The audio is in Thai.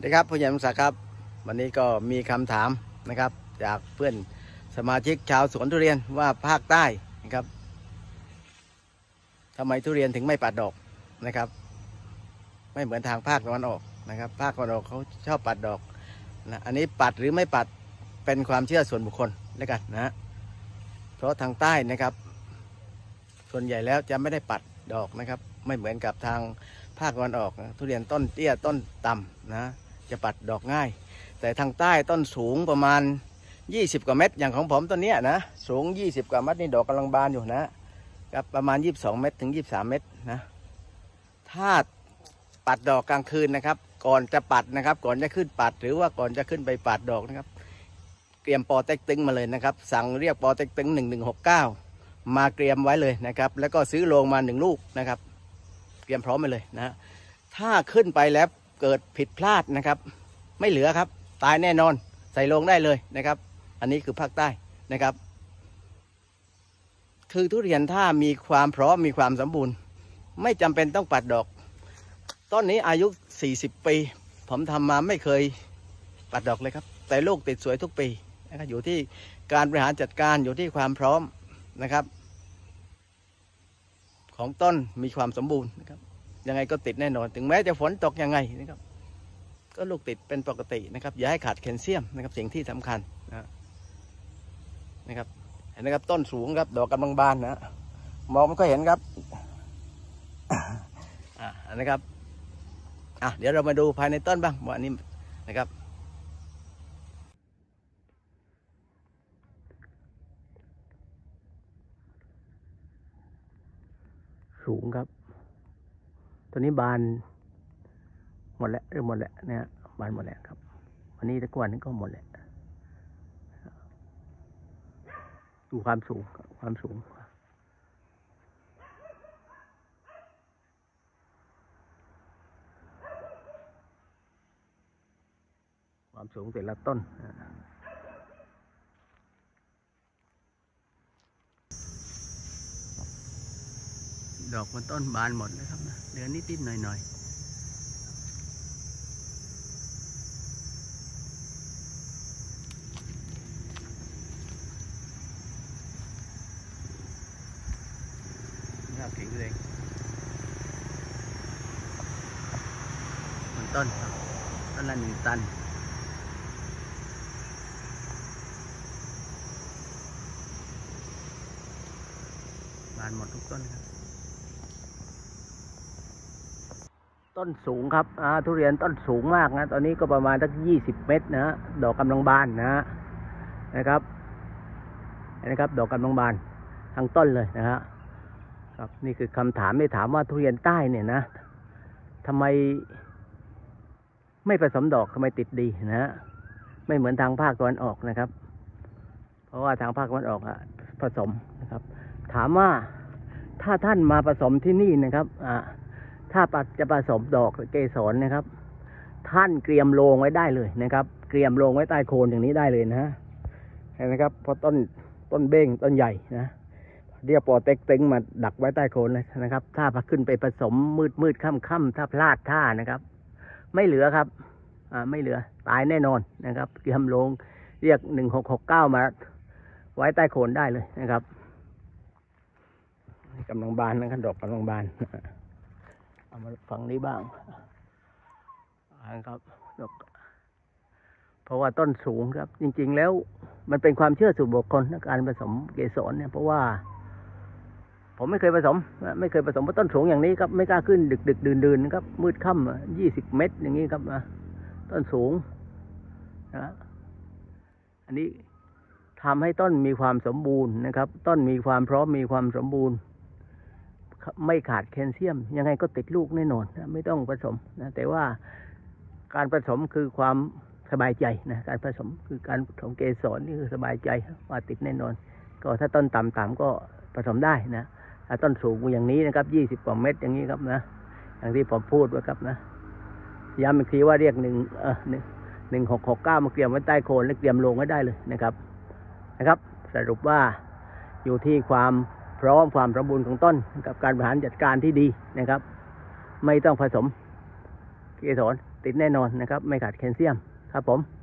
สวัสดีครับผู้ใหญ่มงศักดิ์ครับวันนี้ก็มีคำถามนะครับจากเพื่อนสมาชิกชาวสวนทุเรียนว่าภาคใต้นะครับทำไมทุเรียนถึงไม่ปัดดอกนะครับไม่เหมือนทางภาคตะวันออกนะครับภาคตะวันออกเขาชอบปัดดอกนะอันนี้ปัดหรือไม่ปัดเป็นความเชื่อส่วนบุคคลแล้วกันนะเพราะทางใต้นะครับส่วนใหญ่แล้วจะไม่ได้ปัดดอกนะครับไม่เหมือนกับทางภาคตะวันออกทุเรียนต้นเตี้ยต้นต่ำนะจะปัดดอกง่ายแต่ทางใต้ต้นสูงประมาณ20กว่าเมตรอย่างของผมต้นนี้นะสูง20กว่าเมตรนี่ดอกกำลังบานอยู่นะครับประมาณ22เมตรถึง23เมตรนะถ้าปัดดอกกลางคืนนะครับก่อนจะปัดนะครับก่อนจะขึ้นปัดหรือว่าก่อนจะขึ้นไปปัดดอกนะครับเตรียมปอเต็กตึงมาเลยนะครับสั่งเรียกปอเต็กตึง1169มาเตรียมไว้เลยนะครับแล้วก็ซื้อโลงมา1ลูกนะครับเตรียมพร้อมไปเลยนะถ้าขึ้นไปแล้วเกิดผิดพลาดนะครับไม่เหลือครับตายแน่นอนใส่โลงได้เลยนะครับอันนี้คือภาคใต้นะครับคือทุเรียนถ้ามีความพร้อมมีความสมบูรณ์ไม่จำเป็นต้องปัดดอกต้นนี้อายุ40ปีผมทำมาไม่เคยปัดดอกเลยครับแต่ลูกติดสวยทุกปีนะครับอยู่ที่การบริหารจัดการอยู่ที่ความพร้อมนะครับของต้นมีความสมบูรณ์นะครับยังไงก็ติดแน่นอนถึงแม้จะฝนตกยังไงนะครับก็ลูกติดเป็นปกตินะครับอย่าให้ขาดแคลเซียมนะครับสิ่งที่สำคัญนะครับเห็นนะครับต้นสูงครับดอกกำลังบานนะมองมันก็เห็นครับนะครับเดี๋ยวเรามาดูภายในต้นบ้างว่านี้นะครับสูงครับตัวนี้บานหมดแล้วหมดแล้วเนี่ยบานหมดแล้วครับวันนี้ตะกวันนี้ก็หมดแล้วดูความสูงความสูงแต่ละต้นดอกบนต้นบานหมดเลยครับนะเหลือนิดๆหน่อยๆแข็งแรงบนต้นละ1 ตันบานหมดทุกต้นครับต้นสูงครับทุเรียนต้นสูงมากนะตอนนี้ก็ประมาณสัก20 เมตรนะฮะดอกกำลังบานนะครับดอกกำลังบานทั้งต้นเลยนะฮะครับนี่คือคำถามที่ถามว่าทุเรียนใต้เนี่ยนะทำไมไม่ผสมดอกทำไมติดดีนะฮะไม่เหมือนทางภาคตะวันออกนะครับเพราะว่าทางภาคตะวันออกผสมนะครับถามว่าถ้าท่านมาผสมที่นี่นะครับถ้าจะผสมดอกเกสรนะครับท่านเตรียมโลงไว้ได้เลยนะครับเตรียมโลงไว้ใต้โคนอย่างนี้ได้เลยนะเห็นไหมครับเพราะต้นเบ้งต้นใหญ่นะเรียกปอเต็กตึงมาดักไว้ใต้โคนเลยนะครับถ้าขึ้นไปผสมมืดค่ำถ้าพลาดท่านะครับไม่เหลือครับไม่เหลือตายแน่นอนนะครับเตรียมโลงเรียก1669มาไว้ใต้โคนได้เลยนะครับกำลังบานนะครับดอกกำลังบานเอามาฝั่งนี้บ้างนะครับเพราะว่าต้นสูงครับจริงๆแล้วมันเป็นความเชื่อส่วนบุคคลการผสมเกสรเนี่ยเพราะว่าผมไม่เคยผสมเพราะต้นสูงอย่างนี้ครับไม่กล้าขึ้นดึกดื่นนะครับมืดค่ำ20 เมตรอย่างนี้ครับต้นสูงนะอันนี้ทำให้ต้นมีความสมบูรณ์นะครับต้นมีความพร้อมมีความสมบูรณ์ไม่ขาดแคลเซียมยังไงก็ติดลูกแน่นอนนะไม่ต้องผสมนะแต่ว่าการผสมคือความสบายใจนะการผสมคือการผสมเกสรนี่คือสบายใจว่าติดแน่นอนก็ถ้าต้นต่ำก็ผสมได้นะถ้าต้นสูงอย่างนี้นะครับ20 กว่าเมตรอย่างนี้ครับนะอย่างที่ผมพูดไว้ครับนะย้ำอีกทีว่าเรียก1669มาเตรียมไว้ใต้โคนและเตรียมลงไว้ได้เลยนะครับสรุปว่าอยู่ที่ความพร้อมความสมบูรณ์ของต้นกับการบริหารจัดการที่ดีนะครับไม่ต้องผสมเกสรติดแน่นอนนะครับไม่ขาดแคลเซียมครับผม